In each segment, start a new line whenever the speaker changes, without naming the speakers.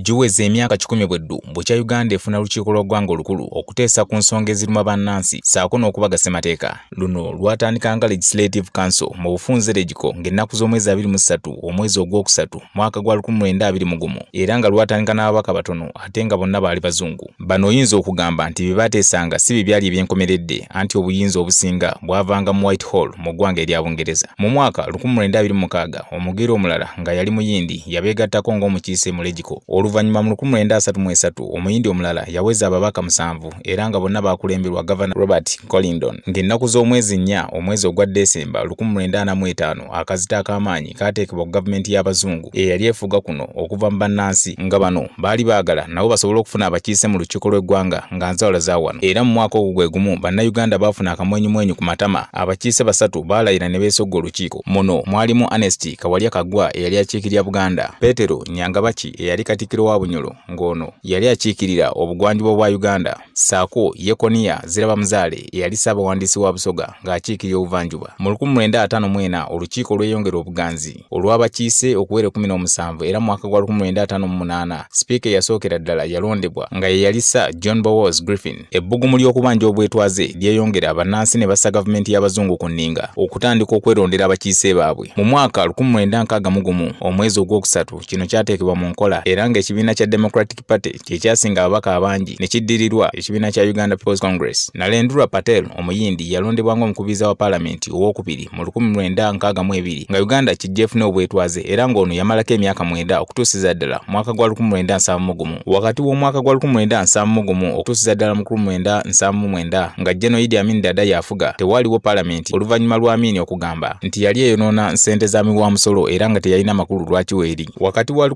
Giweze emyaka 10 bweddu bukya Uganda efuna lukiiko lwa ggwanga olukulu okuteesa ku nsonga eziruma bannansi saako n'okubaga ssemateeka. Luno lwatandika nga Legislative Council mu bufunze legiko ng'ennaku z'omwezi 23 omwezi ogwokusatu mwaka gwa 1921 era nga lwatandika n'ababaka batono ate nga bonna baali bazungu. Bano oyinza okugamba nti bye baateesanga si bye byali ebyenkomeredde anti obuyinza obusinga bwavanga mu Whitehall mu ggwanga erya Bungereza. Mu mwaka 1926 omugero omulala nga yali muyindi yabeegattako ng'omukiise mu legiko. Oluvannyuma mu 1933 omuyindi omulala yaweza ababaka 7 era nga bonna baakulemberwa Governor Robert Collingdon. Ng'ennaku z'omwezi 4 omwezi ogwa Desemba 1945 akazita ak'amaanyi kaateekebwa ku gavumenti y'abazungu eyali efuga kuno okuva mu bannansi nga bano baali baagala nabo basobole okufuna abakiise mu lukiiko lw'eggwanga nga nzawula za wano. Era mu mwaka ogwo gwe gumu bannayuganda baafuna akamwenyumwenyu ku matama abakiise 3 baalayira ne beesogga olukiiko. Muno mwalimu Ernest Kawalya Kaggwa eyali akiikirira Buganda, Petero Nyangabaki eyali Katikkiro wa Bunyoro ng'ono yali akiikirira obugwanjuba bwa Uganda, saako Yekonia Zirabamuzaale eyali ssaabawandiisi wa Busoga ng'akiikirira obuvanjuba. Mu 1954 olukiiko lweyongera obuganzi olw'abakiise okuwera 17 era mu mwaka gwa 1958 sipiika eyasookera ddala yalondebwa nga ye yali Sir John Bowles Griffin. Ebbugumu ly'okubanja obwetwaze lyeyongera abannansi ne bassa gavumenti y'abazungu ku nninga okutandika okwerondera abakiise baabwe. Mu mwaka 1961 omwezi ogwokusatu kino kyateekebwa mu nkola era ng'ekibiina kya Democratic Party kye kyasinga ababaka abangi ne kiddirirwa ekibiina kya Uganda People's Congress. Nalendra Patel omuyindi yalondebwa ng'omukubiriza wa Palamenti owookubiri mu 1962 nga Uganda kijja efune obwetwaze era ng'ono yamalako emyaka 9 okutuusiza ddala mwaka gwa 1971. Wakati w'omwaka gwa 1971 okutuusiza ddala mu 1979 nga General Idi Amin Dada yafuga tewaaliwo Palamenti oluvannyuma lwa Amin okugamba nti yali eyonoona ssente za miwamusolo era nga teyalina makulu lwaki weeri. Wakati wa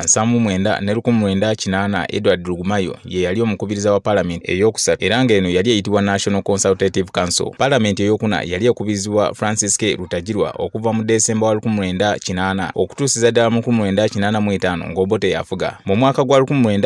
1979 ne 1980 Edward Lugumayo ye yali omukubiriza wa Palamenti ey'okusatu era ng'eno yali eyitibwa National Consultative Council. Palamenti ey'okuna yali ekubirizibwa Francis K. Rutajirwa okuva mu Desemba wa 1980 okutuusiza ddala mu 1985 ng'Obote yafuga. Mu mwaka gwa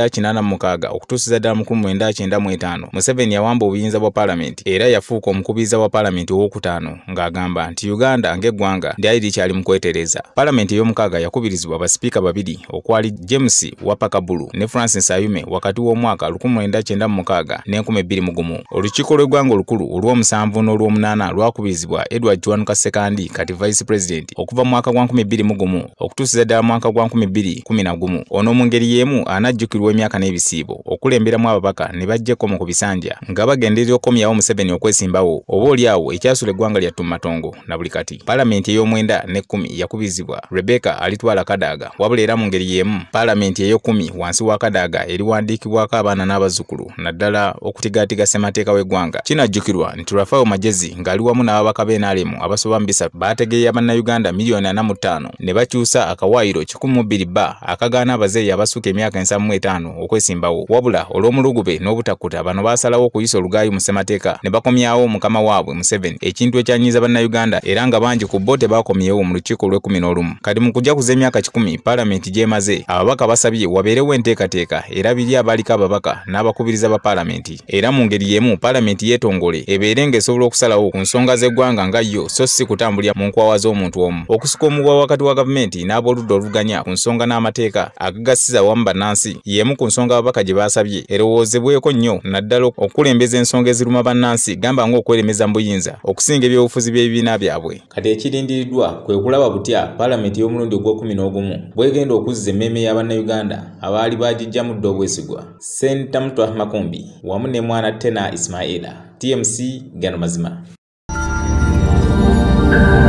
1986 okutuusiza ddala mu 1995 Museveni yawamba obuyinza bwa Palamenti era yafuuka omukubiriza wa Palamenti ow'okutaano ng'agamba nti Uganda ng'eggwanga lyali likyali mu kwetereza. Palamenti ey'omukaaga yakubirizibwa basipiika babiri okwali James Wapakabulu ne Francis Ayume wakati w'omwaka 1996 ne 2001. Olukiiko lw'eggwanga olukulu olw'omusanvu n'olw'omunaana lwakubirizibwa Edward Chwanuka Sekandi kati Vice President okuva mu mwaka gwa 2001 okutuusiza ddala mwaka gwa 2011. Ono mu ngeri y'emu anajjukirwa emyaka n'ebisiibo okulemberamu ababaka ne bajjeko mu kubisanja nga bagenderera okukomyawo Museveni okwesimbawo oba oliawo ekyasula eggwanga lya Tumatongo na buli kati. Palamenti ey'omwenda ne 10 yakubirizibwa Rebecca Alitwala Kadaga wabula era mu ngeri y'emu Palamenti ey'okumi wansi wa Kadaga eriwandiikibwako abaana n'abazzukulu naddala okutigaatiga ssemateeka w'eggwanga. Kinajjukirwa nti Rafael Magezi ng'ali wamu n'ababaka b'NRM abasoba mu 3 baategeeya bannayuganda milioni 45 ne bakyusa akawaayiro 1,200 akagaana abazeeyi abasukka emyaka 75 okwesimbawo wabula olw'omulugube n'obutakkuta bano baasalawo okuyisa olugaayi mu ssemateeka ne bakomyawo mukama waabwe Museveni, ekintu ekyanyiiza bannayuganda era nga bangi ku bo tebaakomyewo mu lukiiko lw'11. Kati mu kujaguza emyaka 10 Palamenti gy'emaze ababaka basabye wabeerewo enteekateeka era biri abaliko ababaka n'abakubiriza ba Palamenti era mu ngeri y'emu Palamenti yeetongole ebeere ng'esobola okusalawo ku nsonga z'eggwanga nga yo so si kutambulira mu nkwawa z'omuntu omu. Okusuka omugwa wakati wa gavumenti n'ab'oludda oluvuganya ku nsonga n'amateeka agagasiza wamu bannansi y'emu ku nsonga ababaka gye baasabye erowoozebweko nnyo naddala okulembeza ensonga eziruma bannansi gamba ng'okweremeza mu buyinza okusinga ebyobufuzi by'ebibiina byabwe. Kati ekirindiriddwa kwe kulaba butya Palamenti y'omulundi ogw'okumi bwegenda okuzza emmeeme y'abannayuganda abaali baagijjamu dda obwesigwa. Sente Mutwa Makumbi wamu ne mwana Tena Ismaila. TMC Gano Mazima.